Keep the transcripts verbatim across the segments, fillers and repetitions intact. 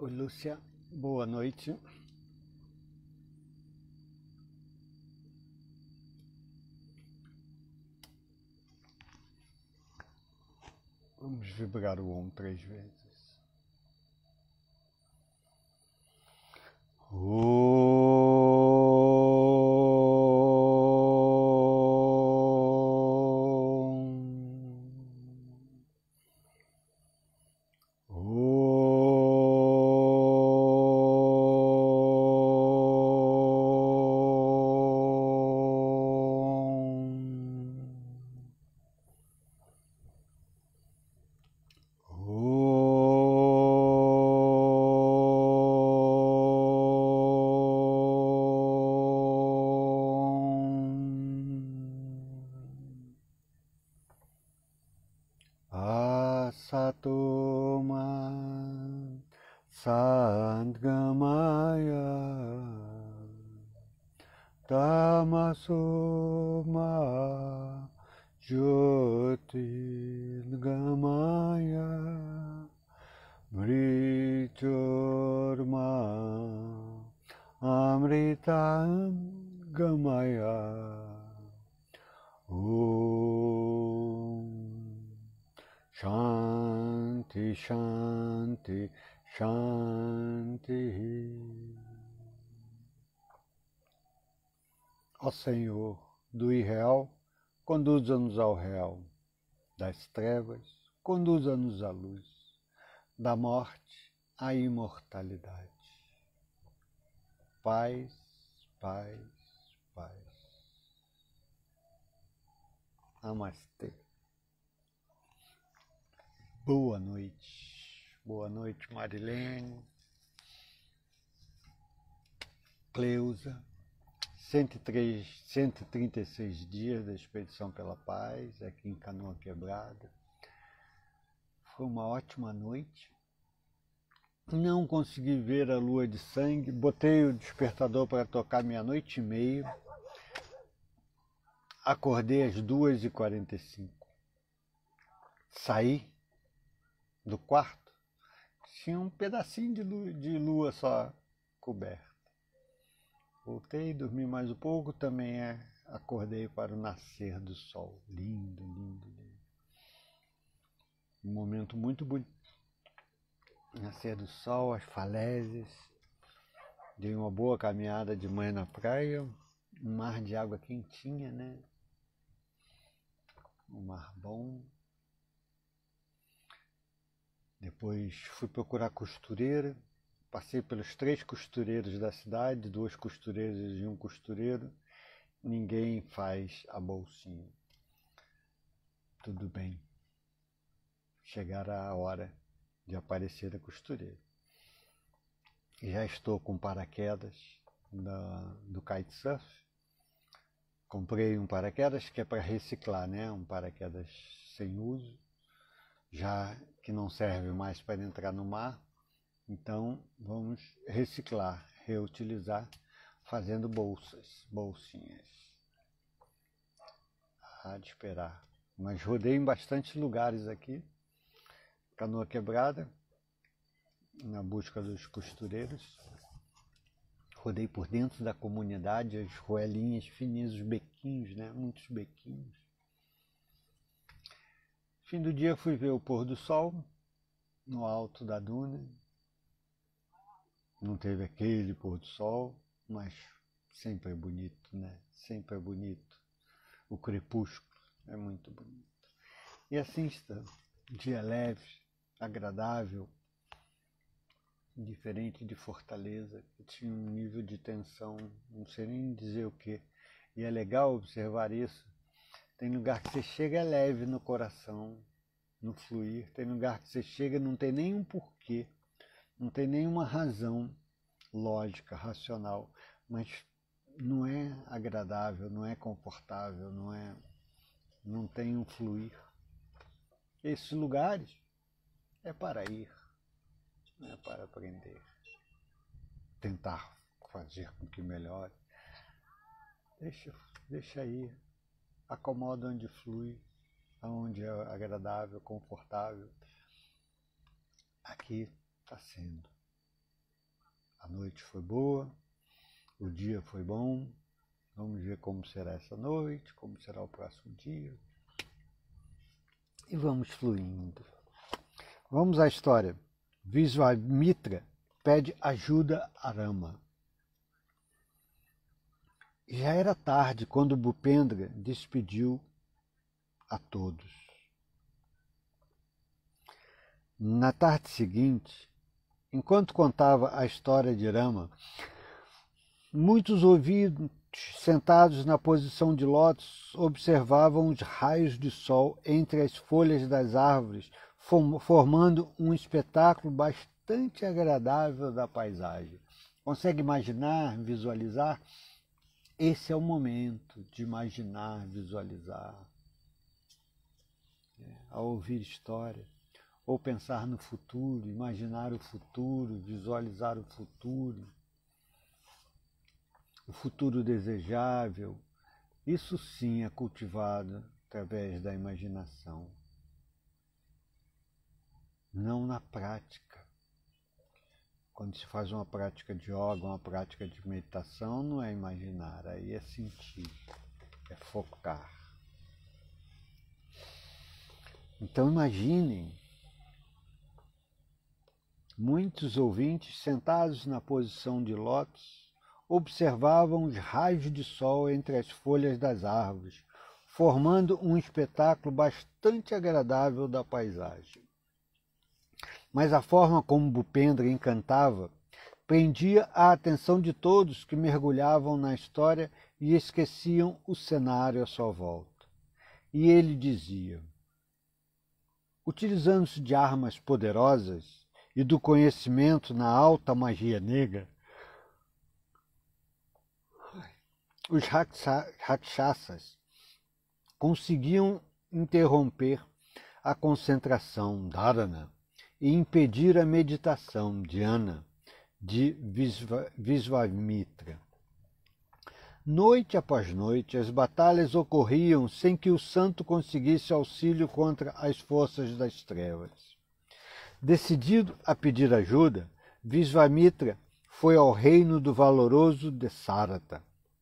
Oi, Lúcia, boa noite. Vamos vibrar o Om três vezes. Asatoma Sadgamaya Tamasoma Jyotirgamaya Mrityurma Amritangamaya Om Shanti, Shanti, Shanti. Ó Senhor do irreal, conduza-nos ao real, das trevas, conduza-nos à luz, da morte à imortalidade. Paz, paz, paz. Namastê. Boa noite, boa noite Marilene, Cleusa, cento e três, cento e trinta e seis dias da Expedição pela Paz, aqui em Canoa Quebrada. Foi uma ótima noite, não consegui ver a lua de sangue, botei o despertador para tocar meia-noite e meia, acordei às duas e quarenta e cinco, saí do quarto, tinha um pedacinho de lua, de lua só coberto. Voltei, dormi mais um pouco, também é, acordei para o nascer do sol. Lindo, lindo, lindo. Um momento muito bonito. Nascer do sol, as falésias. Dei uma boa caminhada de manhã na praia, um mar de água quentinha, né? Um mar bom. Depois fui procurar costureira, passei pelos três costureiros da cidade, duas costureiras e um costureiro, ninguém faz a bolsinha. Tudo bem, chegará a hora de aparecer a costureira. Já estou com paraquedas da, do kitesurf, comprei um paraquedas que é para reciclar, né? Um paraquedas sem uso, já que não serve mais para entrar no mar, então vamos reciclar, reutilizar, fazendo bolsas, bolsinhas. Há de esperar. Mas rodei em bastantes lugares aqui, Canoa Quebrada, na busca dos costureiros. Rodei por dentro da comunidade, as ruelinhas fininhas, os bequinhos, né? Muitos bequinhos. Fim do dia fui ver o pôr do sol no alto da duna. Não teve aquele pôr do sol, mas sempre é bonito, né? Sempre é bonito. O crepúsculo é muito bonito. E assim está, dia leve, agradável, diferente de Fortaleza, que tinha um nível de tensão, não sei nem dizer o que. E é legal observar isso. Tem lugar que você chega é leve no coração, no fluir. Tem lugar que você chega e não tem nenhum porquê, não tem nenhuma razão lógica, racional, mas não é agradável, não é confortável, não é, não tem um fluir. Esses lugares é para ir, não é para aprender, tentar fazer com que melhore. Deixa, deixa ir. Acomoda onde flui, onde é agradável, confortável. Aqui está sendo. A noite foi boa, o dia foi bom, vamos ver como será essa noite, como será o próximo dia. E vamos fluindo. Vamos à história. Visvamitra pede ajuda a Rama. Já era tarde quando Bhupendra despediu a todos. Na tarde seguinte, enquanto contava a história de Rama, muitos ouvintes sentados na posição de lótus observavam os raios de sol entre as folhas das árvores, formando um espetáculo bastante agradável da paisagem. Consegue imaginar, visualizar? Esse é o momento de imaginar, visualizar, é, ao ouvir história, ou pensar no futuro, imaginar o futuro, visualizar o futuro, o futuro desejável. Isso sim é cultivado através da imaginação, não na prática. Quando se faz uma prática de yoga, uma prática de meditação, não é imaginar, aí é sentir, é focar. Então imaginem, muitos ouvintes sentados na posição de lótus observavam os raios de sol entre as folhas das árvores, formando um espetáculo bastante agradável da paisagem. Mas a forma como Bhupendra encantava prendia a atenção de todos que mergulhavam na história e esqueciam o cenário à sua volta. E ele dizia, utilizando-se de armas poderosas e do conhecimento na alta magia negra, os rakshasas conseguiam interromper a concentração dharana e impedir a meditação dhyana de Visvamitra. Noite após noite, as batalhas ocorriam sem que o santo conseguisse auxílio contra as forças das trevas. Decidido a pedir ajuda, Visvamitra foi ao reino do valoroso Desarata.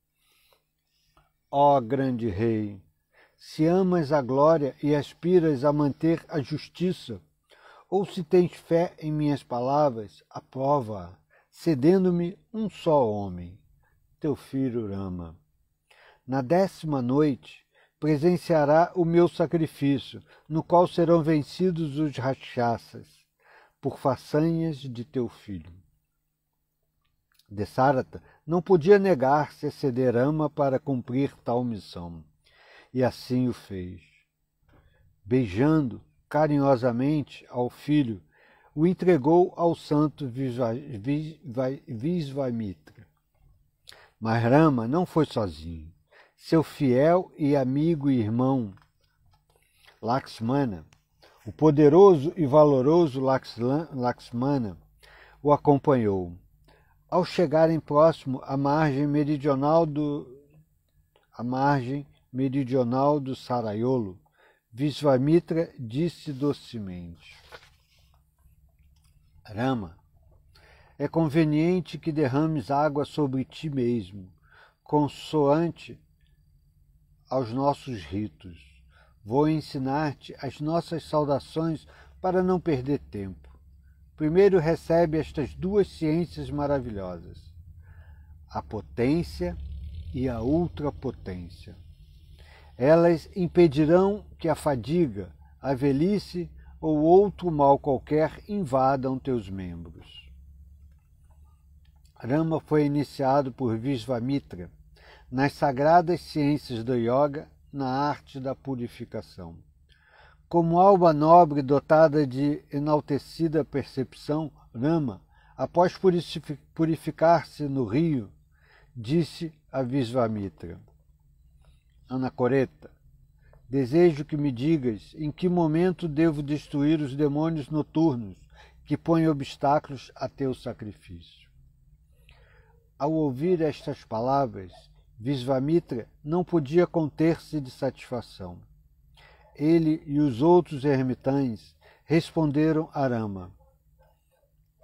Ó grande rei, se amas a glória e aspiras a manter a justiça, ou se tens fé em minhas palavras, aprova-a, cedendo-me um só homem, teu filho Rama. Na décima noite, presenciará o meu sacrifício, no qual serão vencidos os rakshasas, por façanhas de teu filho. Desarata não podia negar-se a ceder Rama para cumprir tal missão, e assim o fez. Beijando carinhosamente ao filho, o entregou ao santo Visvamitra. Mas Rama não foi sozinho. Seu fiel e amigo e irmão Lakshmana, o poderoso e valoroso Lakshmana, o acompanhou. Ao chegarem próximo à margem meridional do, à margem meridional do Sarayolo, Visvamitra disse docemente, Rama, é conveniente que derrames água sobre ti mesmo, consoante aos nossos ritos. Vou ensinar-te as nossas saudações para não perder tempo. Primeiro recebe estas duas ciências maravilhosas, a potência e a ultrapotência. Elas impedirão que a fadiga, a velhice ou outro mal qualquer invadam teus membros. Rama foi iniciado por Visvamitra nas sagradas ciências do yoga, na arte da purificação. Como alma nobre dotada de enaltecida percepção, Rama, após purificar-se no rio, disse a Visvamitra, Anacoreta, desejo que me digas em que momento devo destruir os demônios noturnos que põem obstáculos a teu sacrifício. Ao ouvir estas palavras, Visvamitra não podia conter-se de satisfação. Ele e os outros ermitães responderam a Rama,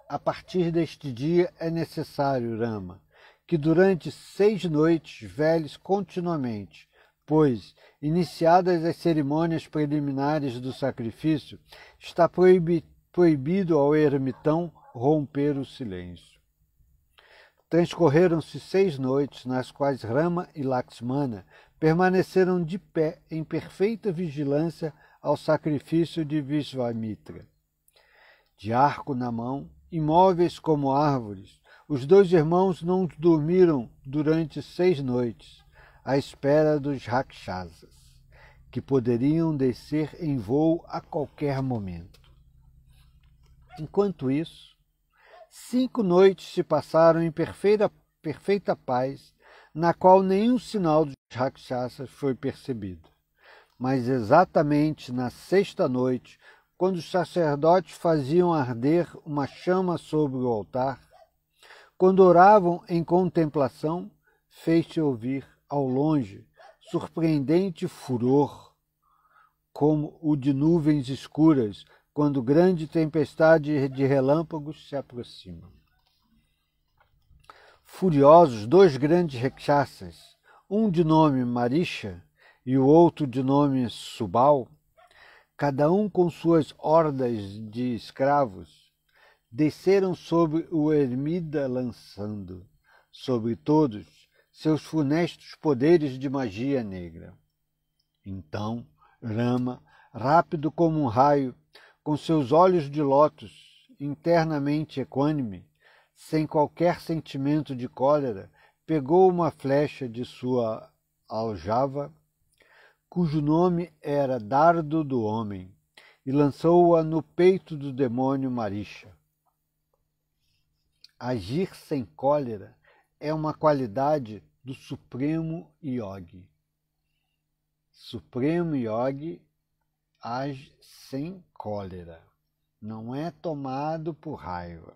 A partir deste dia é necessário, Rama, que durante seis noites veles continuamente, pois, iniciadas as cerimônias preliminares do sacrifício, está proibi proibido ao ermitão romper o silêncio. Transcorreram-se seis noites, nas quais Rama e Lakshmana permaneceram de pé em perfeita vigilância ao sacrifício de Vishvamitra. De arco na mão, imóveis como árvores, os dois irmãos não dormiram durante seis noites, à espera dos Rakshasas, que poderiam descer em voo a qualquer momento. Enquanto isso, cinco noites se passaram em perfeita, perfeita paz, na qual nenhum sinal dos Rakshasas foi percebido. Mas exatamente na sexta noite, quando os sacerdotes faziam arder uma chama sobre o altar, quando oravam em contemplação, fez-se ouvir, ao longe, surpreendente furor, como o de nuvens escuras, quando grande tempestade de relâmpagos se aproxima. Furiosos, dois grandes rakshasas, um de nome Marisha e o outro de nome Subal, cada um com suas hordas de escravos, desceram sobre o ermida lançando, sobre todos, seus funestos poderes de magia negra. Então, Rama, rápido como um raio, com seus olhos de lótus, internamente equânime, sem qualquer sentimento de cólera, pegou uma flecha de sua aljava, cujo nome era Dardo do Homem, e lançou-a no peito do demônio Marisha. Agir sem cólera é uma qualidade do Supremo Yogi. Supremo Yogi age sem cólera, não é tomado por raiva.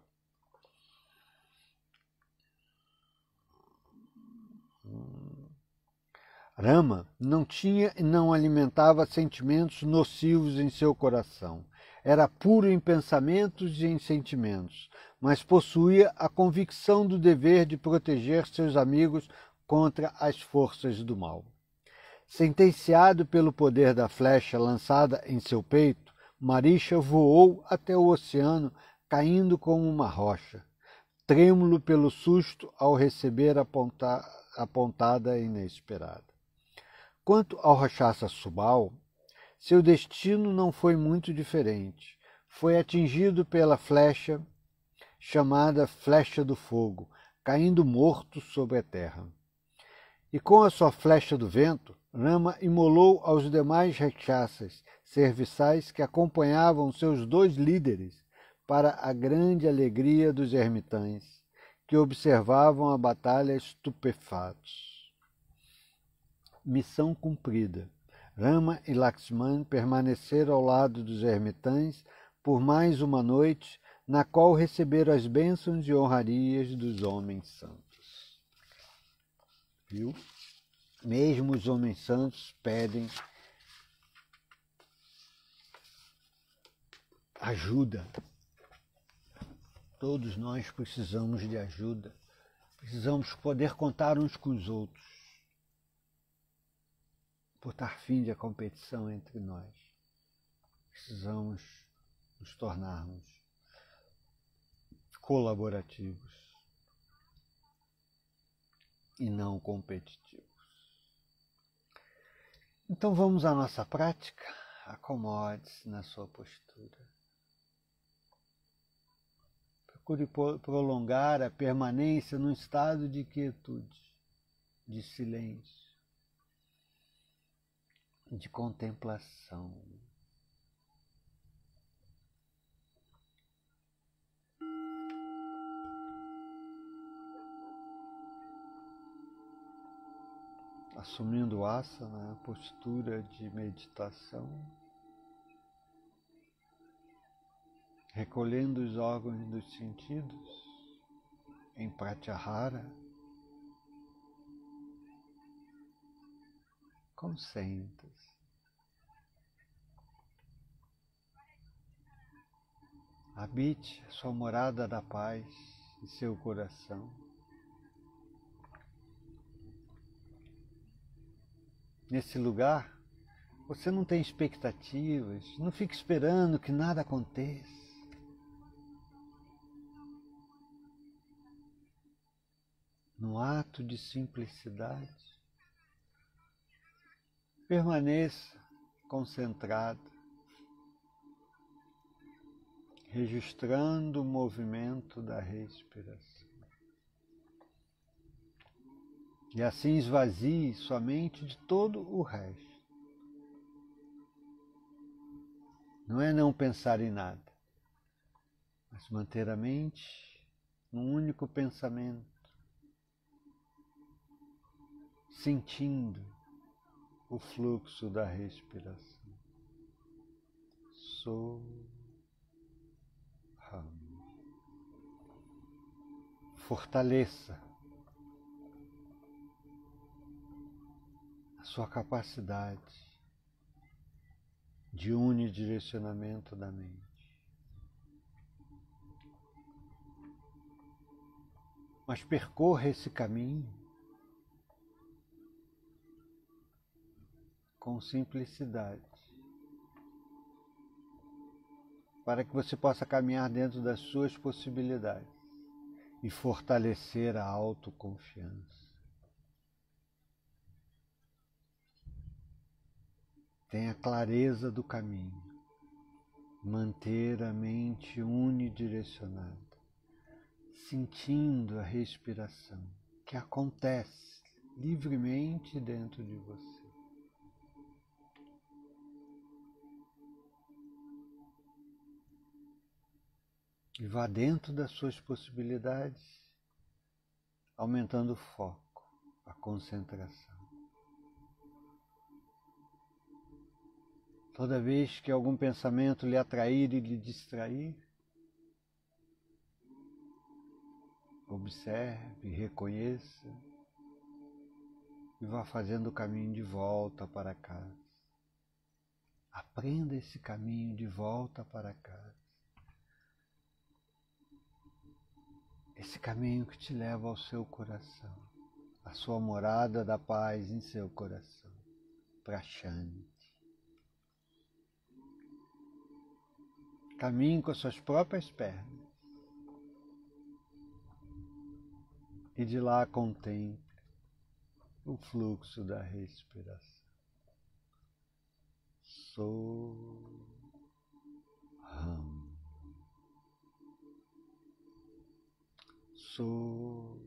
Rama não tinha e não alimentava sentimentos nocivos em seu coração. Era puro em pensamentos e em sentimentos, mas possuía a convicção do dever de proteger seus amigos contra as forças do mal. Sentenciado pelo poder da flecha lançada em seu peito, Marisha voou até o oceano, caindo como uma rocha, trêmulo pelo susto ao receber a, ponta, a pontada inesperada. Quanto ao Rakshasa Subal, seu destino não foi muito diferente. Foi atingido pela flecha chamada Flecha do Fogo, caindo morto sobre a terra. E com a sua flecha do vento, Rama imolou aos demais Rakshasas serviçais que acompanhavam seus dois líderes, para a grande alegria dos ermitães, que observavam a batalha estupefatos. Missão cumprida. Rama e Lakshmana permaneceram ao lado dos ermitães por mais uma noite, na qual receberam as bênçãos e honrarias dos homens santos. Viu? Mesmo os homens santos pedem ajuda. Todos nós precisamos de ajuda. Precisamos poder contar uns com os outros. Botar fim à competição entre nós. Precisamos nos tornarmos colaborativos e não competitivos. Então vamos à nossa prática. Acomode-se na sua postura. Procure prolongar a permanência num estado de quietude, de silêncio, de contemplação. Assumindo asana, a postura de meditação, recolhendo os órgãos dos sentidos em pratyahara, concentre-se. habite a sua morada da paz em seu coração. Nesse lugar, você não tem expectativas, não fique esperando que nada aconteça. No ato de simplicidade, permaneça concentrado, registrando o movimento da respiração. E assim esvazie sua mente de todo o resto. Não é não pensar em nada, mas manter a mente num único pensamento, sentindo o fluxo da respiração. Soham. Fortaleça a sua capacidade de unidirecionamento da mente. Mas percorra esse caminho com simplicidade, para que você possa caminhar dentro das suas possibilidades e fortalecer a autoconfiança. Tenha clareza do caminho, manter a mente unidirecionada, sentindo a respiração que acontece livremente dentro de você. E vá dentro das suas possibilidades, aumentando o foco, a concentração. Toda vez que algum pensamento lhe atrair e lhe distrair, observe, reconheça e vá fazendo o caminho de volta para casa. Aprenda esse caminho de volta para casa. Esse caminho que te leva ao seu coração, a sua morada da paz em seu coração, Prashanti. Caminhe com as suas próprias pernas e de lá contemple o fluxo da respiração. Soham. Soham.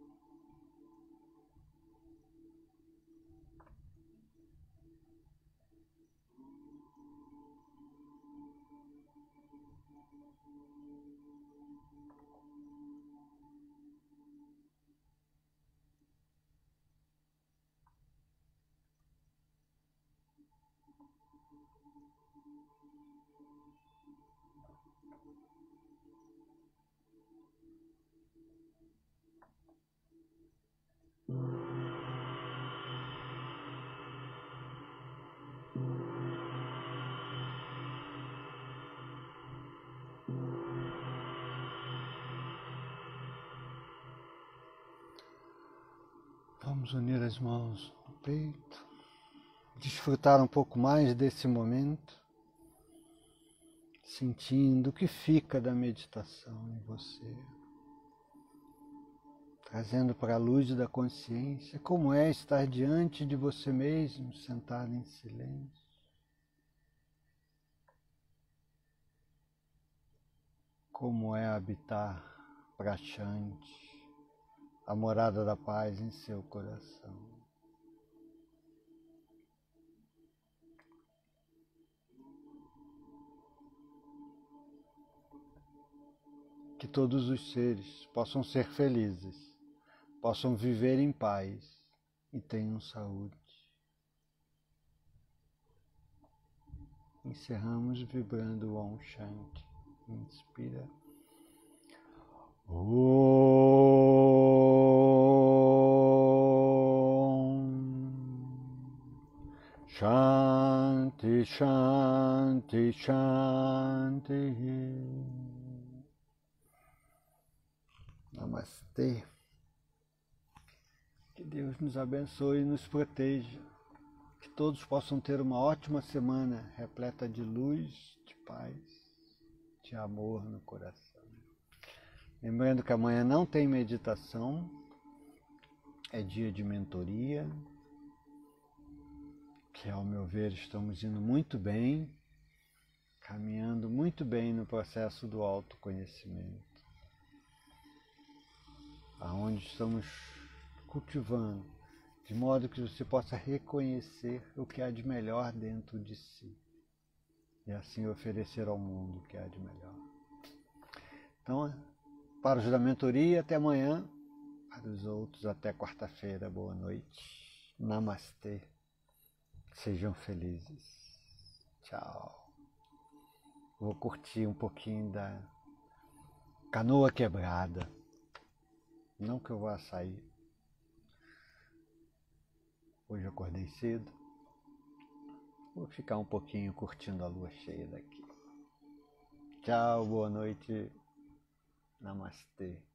Vamos unir as mãos no peito, desfrutar um pouco mais desse momento, sentindo o que fica da meditação em você, trazendo para a luz da consciência como é estar diante de você mesmo, sentado em silêncio. Como é habitar praxante, a morada da paz em seu coração. Que todos os seres possam ser felizes, possam viver em paz e tenham saúde. Encerramos vibrando o Om Shanti. Inspira. Shanti, Shanti, Shanti. Namastê. Que Deus nos abençoe e nos proteja. Que todos possam ter uma ótima semana repleta de luz, de paz, de amor no coração. Lembrando que amanhã não tem meditação, é dia de mentoria, que ao meu ver estamos indo muito bem, caminhando muito bem no processo do autoconhecimento, aonde estamos cultivando, de modo que você possa reconhecer o que há de melhor dentro de si e assim oferecer ao mundo o que há de melhor. Então, para os da mentoria, até amanhã. Para os outros, até quarta-feira. Boa noite. Namastê. Sejam felizes. Tchau. Vou curtir um pouquinho da Canoa Quebrada. Não que eu vá sair. Hoje eu acordei cedo. Vou ficar um pouquinho curtindo a lua cheia daqui. Tchau, boa noite. Namastê.